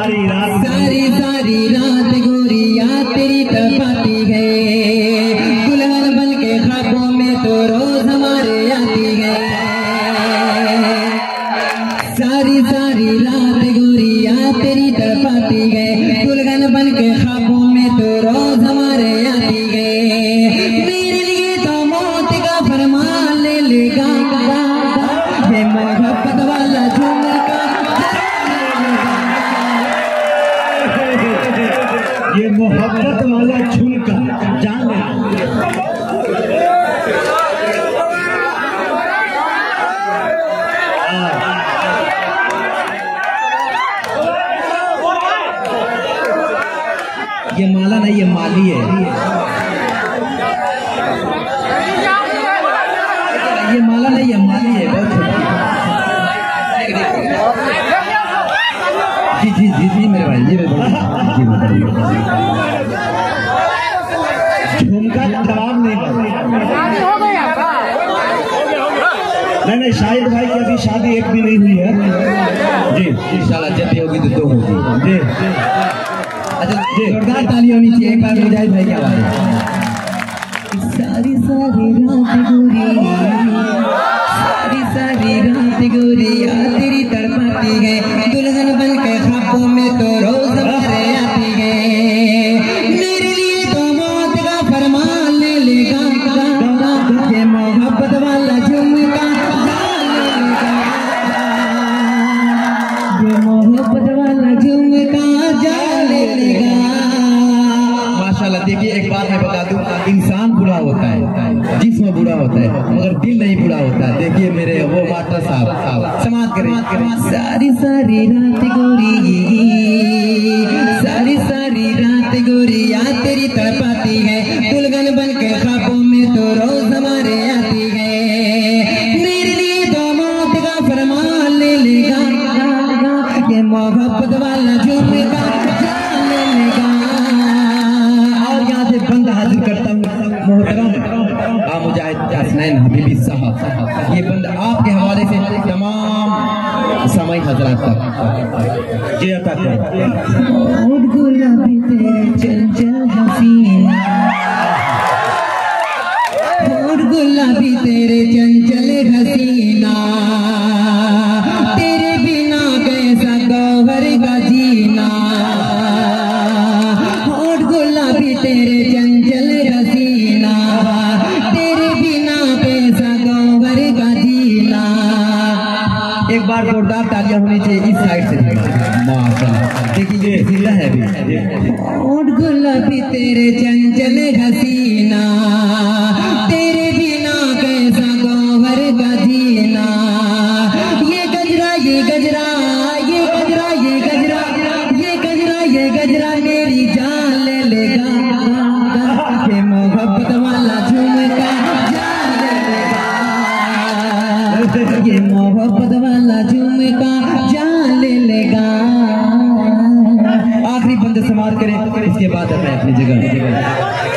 सारी रात गोरिया तेरी तपाती है, दुल्हन बन के ख्वाबों में तो रोज हमारे आती है। सारी रात गोरिया तेरी तपाती है, दुल्हन बन के ख्वाबों में तो रोज हमारे आती है। मेरे लिए तो मौत का फरमान ले लेगा ये मोहब्बत वाला झुमका, ये मोहब्बत वाला झुमका जान ले। ये माला नहीं, ये माली है। ये माला नहीं, ये माली है। बहुत जी मेरे भाई, जी झुमका खराब नहीं नहीं, शाहिद भाई की अभी शादी एक भी नहीं हुई है जी। इंशाल्लाह जब भी होगी तो दो होगी जी। अच्छा जोरदार ताली होनी चाहिए एक बार मुजाहिद भाई की आवाज। सारी रात गोरी, सारी रात गोरिया तेरी तड़पाती है, दुल्हन बन के ख्वाबों में तो रोज हमारे आती है। मेरे लिए तो मौत का फरमान ले लेगा ये मोहब्बत वाला झुमका, ये मोहब्बत वाला झुमका जान लेगा। माशाल्लाह। देखिए एक बात मैं बता दूं, इंसान बुरा होता है, जिस्म बुरा होता है मगर दिल नहीं बुरा होता है। देखिए मेरे वो मास्टर साहब समाज करें। सारी रात गोरी, सारी रात गोरिया तेरी तड़पाती है, दुल्हन बन के ख्वाबों में तो रोज हमारे आती है। मेरे लिए तो मौत का फरमान ले लेगा ये मोहब्बत वाला झुमका जान लेगा। और यहाँ से बंद हाजिर करता हूँ मोहतरम मुजाहिद हसनैन हबीबी साहब, ये बंद आपके हवाले से तमाम समय हजरात तक जी अता करें। गुलाबी तेरे चंचल हसीना, गुलाबी तेरे चंचल हसीना, तेरे बिना कैसा गौहर का जीना। होठ गुलाबी तेरे चंचल हसीना, तेरे बिना कैसा गौहर का जीना। एक बार जोरदार तालियां होनी चाहिए इस साइड से। माशाल्लाह देखिए ये जिला है भी। होठ गुलाबी तेरे चंचल हसीना, तेरे बिना कैसा गौहर का जीना। ये गजरा ये गजरा ये गजरा ये गजरा ये गजरा ये गजरा मेरी जान ले लेगा ये मोहब्बत वाला झुमका जान ले लेगा, ये मोहब्बत वाला झुमका जान ले लेगा। आखिरी बंद समार करें, इसके बाद मैं अपनी जगह